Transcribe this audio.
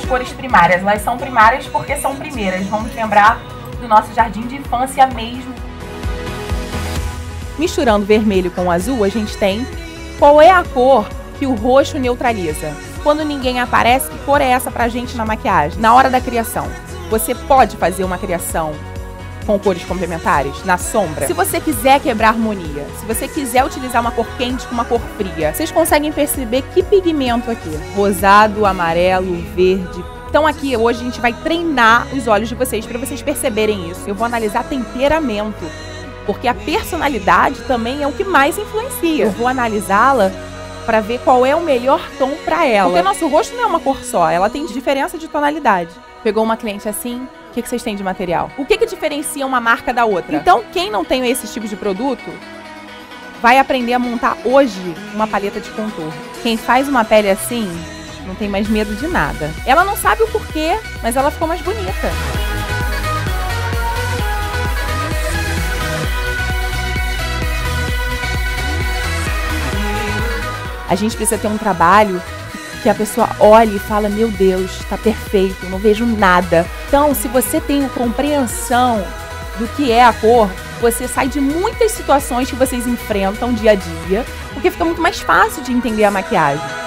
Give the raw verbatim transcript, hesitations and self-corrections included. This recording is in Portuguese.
cores primárias. Elas são primárias porque são primeiras. Vamos lembrar do nosso jardim de infância mesmo. Misturando vermelho com azul, a gente tem qual é a cor que o roxo neutraliza. Quando ninguém aparece, que cor é essa pra gente na maquiagem? Na hora da criação, você pode fazer uma criação com cores complementares, na sombra. Se você quiser quebrar harmonia, se você quiser utilizar uma cor quente com uma cor fria, vocês conseguem perceber que pigmento aqui? Rosado, amarelo, verde. Então aqui, hoje a gente vai treinar os olhos de vocês para vocês perceberem isso. Eu vou analisar temperamento, porque a personalidade também é o que mais influencia. Eu vou analisá-la para ver qual é o melhor tom para ela. Porque nosso rosto não é uma cor só, ela tem diferença de tonalidade. Pegou uma cliente assim, o que, que vocês têm de material? O que, que diferencia uma marca da outra? Então, quem não tem esse tipo de produto, vai aprender a montar hoje uma paleta de contorno. Quem faz uma pele assim, não tem mais medo de nada. Ela não sabe o porquê, mas ela ficou mais bonita. A gente precisa ter um trabalho que a pessoa olhe e fala, meu Deus, tá perfeito, não vejo nada. Então, se você tem compreensão do que é a cor, você sai de muitas situações que vocês enfrentam dia a dia, porque fica muito mais fácil de entender a maquiagem.